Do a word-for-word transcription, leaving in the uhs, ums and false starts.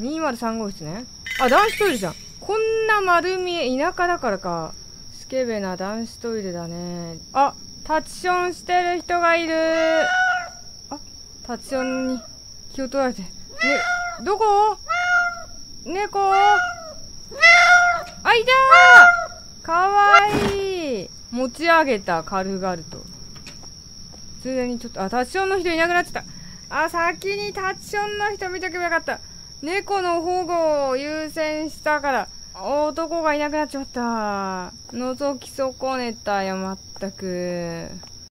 にまるさん号室ね。あ、男子トイレじゃん。こんな丸見え、田舎だからか。スケベな男子トイレだね。あ、タッチションしてる人がいる。あ、タッチションに気を取られて。ね、どこ？猫？あ、いたー！かわいい。持ち上げた、軽々と。ついでにちょっと、あ、タッチションの人いなくなっちゃった。あ、先にタッチションの人見とけばよかった。猫の保護を優先したから、男がいなくなっちまった。覗き損ねたよ、まったく。